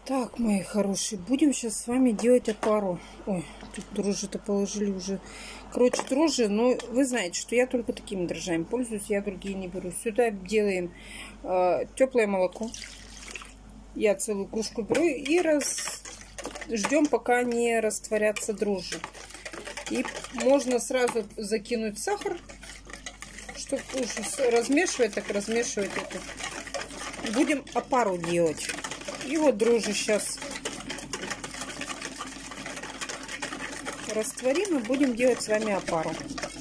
Так, мои хорошие, будем сейчас с вами делать опару. Ой, тут дрожжи-то положили уже. Короче, дрожжи, но вы знаете, что я только такими дрожжами пользуюсь, я другие не беру. Сюда делаем теплое молоко. Я целую кружку беру и ждем, пока не растворятся дрожжи. И можно сразу закинуть сахар, чтобы уже размешивать, так размешивать это. Будем опару делать. И вот дрожжи сейчас растворим и будем делать с вами опару.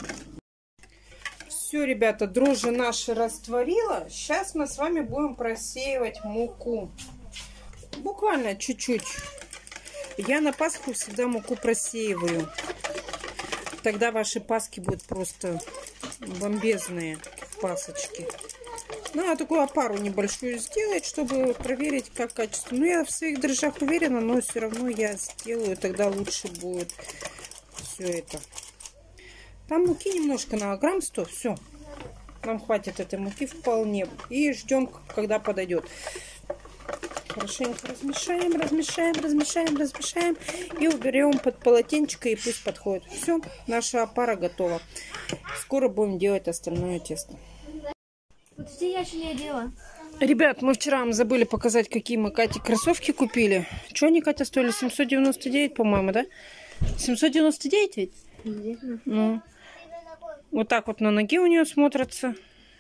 Все, ребята, дрожжи наши растворила. Сейчас мы с вами будем просеивать муку. Буквально чуть-чуть. Я на Пасху всегда муку просеиваю. Тогда ваши паски будут просто бомбезные пасочки. Ну, а такую опару небольшую сделать, чтобы проверить, как качество. Ну, я в своих дрожжах уверена, но все равно я сделаю, тогда лучше будет все это. Там муки немножко на грамм 100, все. Нам хватит этой муки вполне. И ждем, когда подойдет. Хорошенько размешаем, размешаем, размешаем, размешаем. И уберем под полотенчика, и пусть подходит. Все, наша опара готова. Скоро будем делать остальное тесто. Вот эти я еще не одела. Ребят, мы вчера вам забыли показать, какие мы Кате кроссовки купили. Что они, Катя, стоили? 799, по-моему, да? 799 ведь? Ну, вот так вот на ноге у нее смотрятся.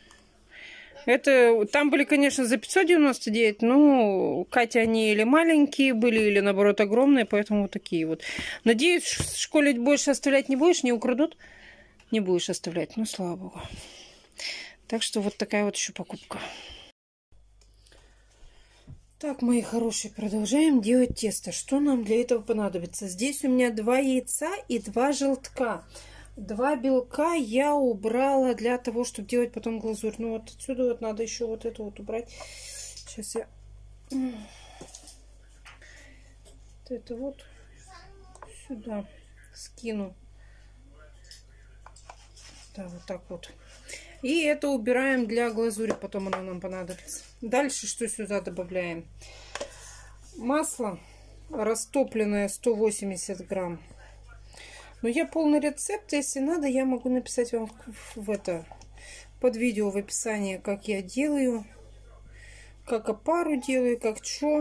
Это, там были, конечно, за 599, но Катя они или маленькие были, или, наоборот, огромные, поэтому вот такие вот. Надеюсь, в школе больше оставлять не будешь, не украдут? Не будешь оставлять, ну, слава богу. Так что вот такая вот еще покупка. Так, мои хорошие, продолжаем делать тесто. Что нам для этого понадобится? Здесь у меня 2 яйца и 2 желтка. 2 белка я убрала для того, чтобы делать потом глазурь. Ну вот отсюда вот надо еще вот это вот убрать. Сейчас я это вот сюда скину. Да, вот так вот. И это убираем для глазури, потом оно нам понадобится. Дальше что сюда добавляем? Масло растопленное 180 грамм. Но я полный рецепт, если надо, я могу написать вам под видео в описании, как я делаю, как опару делаю, как что.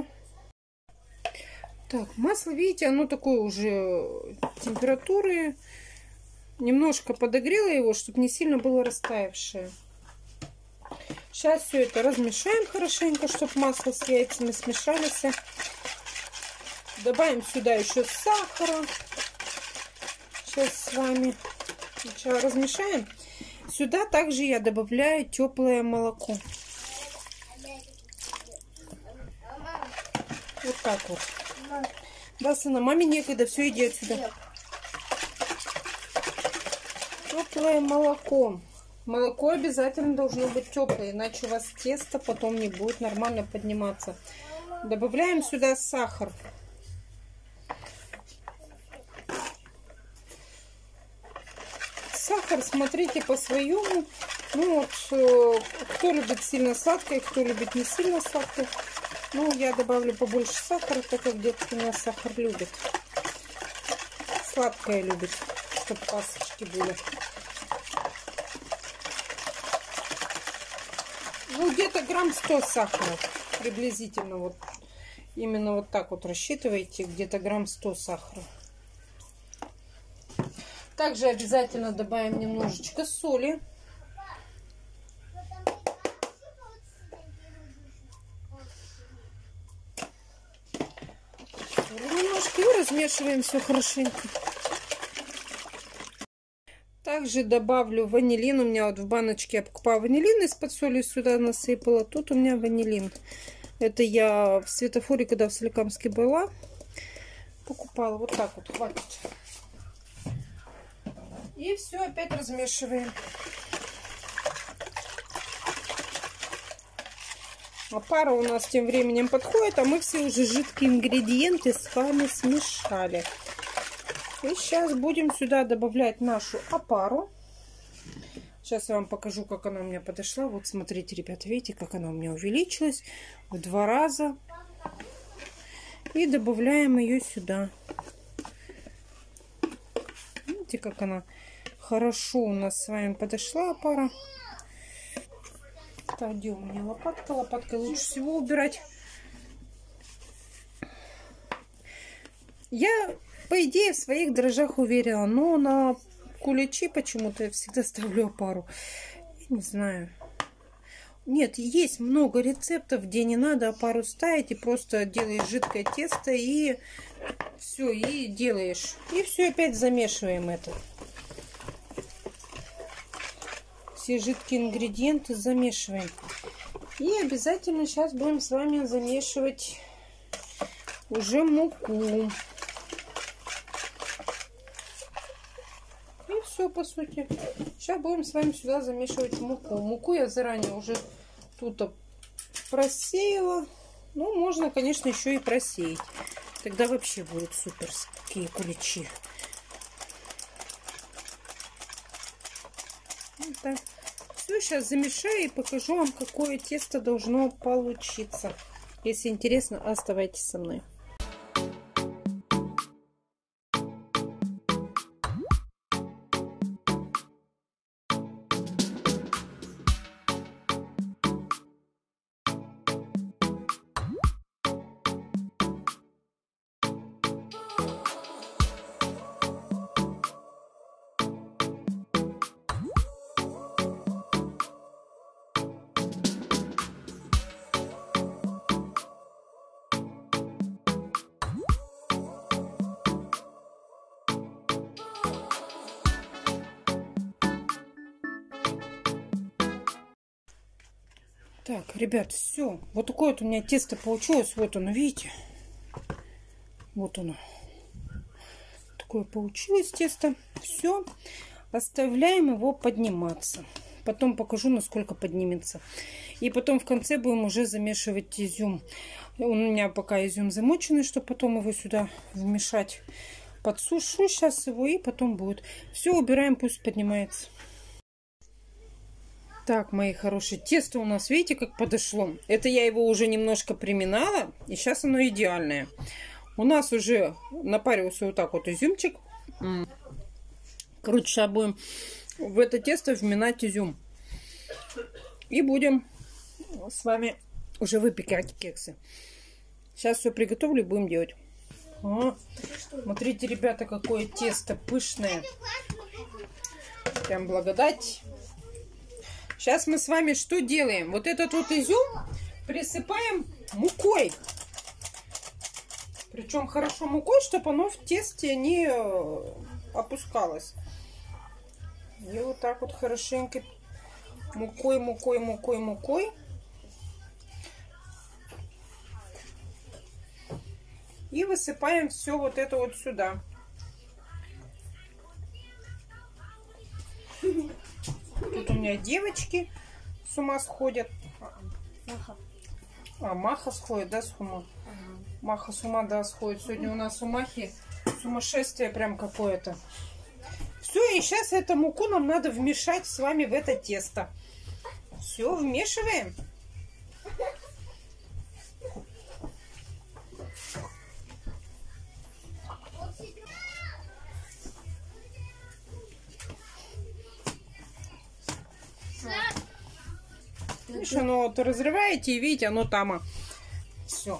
Так, масло, видите, оно такое уже температуры. Немножко подогрела его, чтобы не сильно было растаявшее. Сейчас все это размешаем хорошенько, чтобы масло с яйцами смешались. Добавим сюда еще сахара. Сейчас с вами сначала размешаем. Сюда также я добавляю теплое молоко. Вот так вот. Да, сына, маме некогда, все, иди отсюда. Теплое молоко. Молоко обязательно должно быть теплое, иначе у вас тесто потом не будет нормально подниматься. Добавляем сюда сахар. Сахар смотрите по своему. Ну вот, кто любит сильно сладкое, кто любит не сильно сладкое. Ну, я добавлю побольше сахара, так как детки у нас сахар любят. Сладкое любит, чтобы пасочки были. Ну, где-то грамм 100 сахара. Приблизительно вот. Именно вот так вот рассчитывайте. Где-то грамм 100 сахара. Также обязательно добавим немножечко соли. Немножко и размешиваем все хорошенько. Также добавлю ванилин. У меня вот в баночке я покупала ванилин, из-под соли сюда насыпала. Тут у меня ванилин. Это я в Светофоре, когда в Соликамске была, покупала. Вот так вот хватит. И все опять размешиваем. Опара у нас тем временем подходит, а мы все уже жидкие ингредиенты с вами смешали. И сейчас будем сюда добавлять нашу опару. Сейчас я вам покажу, как она у меня подошла. Вот смотрите, ребята, видите, как она у меня увеличилась в 2 раза. И добавляем ее сюда. Видите, как она хорошо у нас с вами подошла опара. Так, где у меня лопатка? Лопаткой лучше всего убирать. Я, по идее, в своих дрожжах уверена, но на куличи почему-то я всегда ставлю опару. Не знаю. Нет, есть много рецептов, где не надо опару ставить, и просто делаешь жидкое тесто, и все, и делаешь. И все, опять замешиваем это. Все жидкие ингредиенты замешиваем. И обязательно сейчас будем с вами замешивать уже муку. И все, по сути. Сейчас будем с вами сюда замешивать муку. Муку я заранее уже тут просеяла. Ну, можно, конечно, еще и просеять. Тогда вообще будут суперские куличи. Вот так. Все, сейчас замешаю и покажу вам, какое тесто должно получиться. Если интересно, оставайтесь со мной. Так, ребят, все. Вот такое вот у меня тесто получилось. Вот оно, видите? Вот оно. Такое получилось тесто. Все. Оставляем его подниматься. Потом покажу, насколько поднимется. И потом в конце будем уже замешивать изюм. У меня пока изюм замоченный, чтобы потом его сюда вмешать. Подсушу сейчас его, и потом будет. Все, убираем, пусть поднимается. Так, мои хорошие, тесто у нас, видите, как подошло? Это я его уже немножко приминала, и сейчас оно идеальное. У нас уже напарился вот так вот изюмчик. Короче, сейчас будем в это тесто вминать изюм. И будем с вами уже выпекать кексы. Сейчас все приготовлю и будем делать. О, смотрите, ребята, какое тесто пышное. Прям благодать. Сейчас мы с вами что делаем? Вот этот вот изюм присыпаем мукой. Причем хорошо мукой, чтобы оно в тесте не опускалось. И вот так вот хорошенько мукой, мукой, мукой, мукой. И высыпаем все вот это вот сюда. Тут у меня девочки с ума сходят. Маха сходит, да, с ума? Маха с ума, да, сходит. Сегодня у нас у Махи сумасшествие прям какое-то. Все, и сейчас эту муку нам надо вмешать с вами в это тесто. Все, вмешиваем. Видишь, оно вот разрываете и видите, оно там. Все.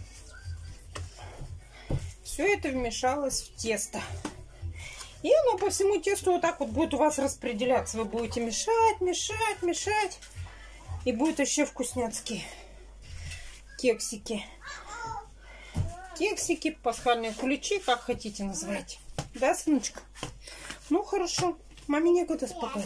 Все это вмешалось в тесто. И оно по всему тесту вот так вот будет у вас распределяться. Вы будете мешать, мешать, мешать. И будет еще вкусняцкие кексики. Кексики, пасхальные куличи, как хотите называть. Да, сыночка? Ну, хорошо. Маме некогда спокойно.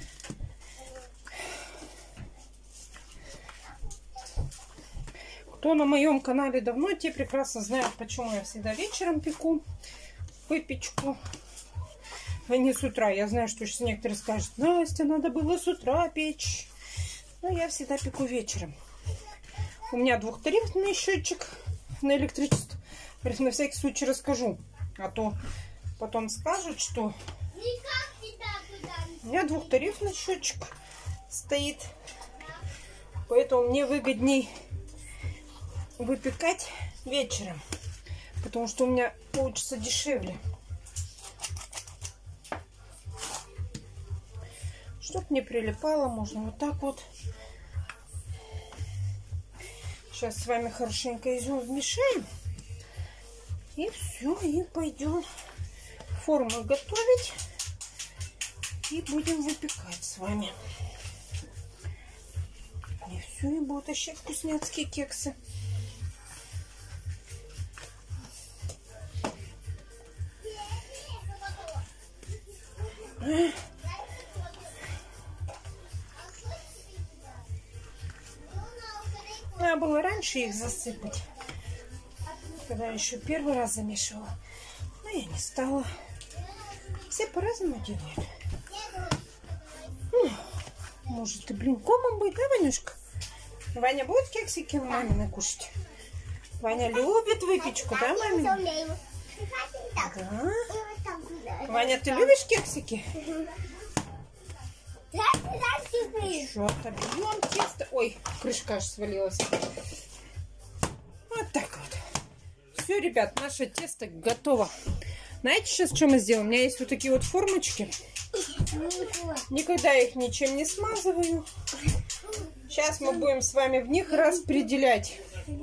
Кто на моем канале давно, те прекрасно знают, почему я всегда вечером пеку выпечку, а не с утра. Я знаю, что сейчас некоторые скажут: Настя, надо было с утра печь. Но я всегда пеку вечером. У меня двухтарифный счетчик на электричество. На всякий случай расскажу. А то потом скажут, что у меня двухтарифный счетчик стоит. Поэтому мне выгодней выпекать вечером. Потому что у меня получится дешевле. Чтоб не прилипало, можно вот так вот. Сейчас с вами хорошенько изюм вмешаем. И все, и пойдем форму готовить. И будем выпекать с вами. И все, и будут еще вкусняцкие кексы. Надо было раньше их засыпать, когда еще первый раз замешивала. Но я не стала. Все по-разному делают. Может и блинком будет, да, Ванюшка? Ваня будет кексики мамины кушать? Ваня любит выпечку, да, мамина? Да. Ваня, ты любишь кексики? Еще отобьем тесто. Ой, крышка аж свалилась. Вот так вот. Все, ребят, наше тесто готово. Знаете, сейчас что мы сделаем? У меня есть вот такие вот формочки. Никогда их ничем не смазываю. Сейчас мы будем с вами в них распределять.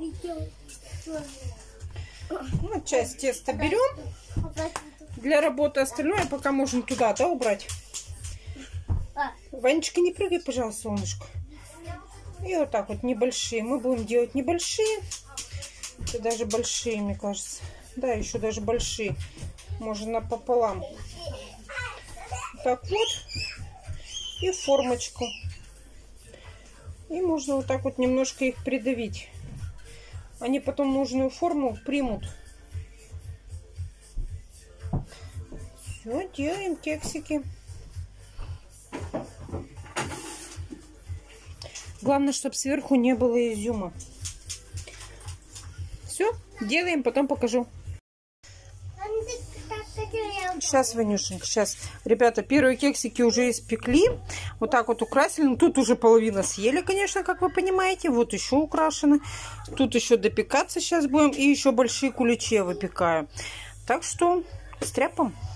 Вот часть теста берем для работы, остальное пока можем туда, да, убрать. Ванечка, не прыгай, пожалуйста, солнышко. И вот так вот небольшие. Мы будем делать небольшие. Это даже большие, мне кажется. Да, еще даже большие. Можно напополам. Так вот. И формочку. И можно вот так вот немножко их придавить. Они потом нужную форму примут. Все, делаем кексики. Главное, чтобы сверху не было изюма. Все, делаем, потом покажу. Сейчас, Ванюшенька, сейчас. Ребята, первые кексики уже испекли. Вот так вот украсили. Ну, тут уже половина съели, конечно, как вы понимаете. Вот еще украшены. Тут еще допекаться сейчас будем. И еще большие куличи выпекаю. Так что стряпаем.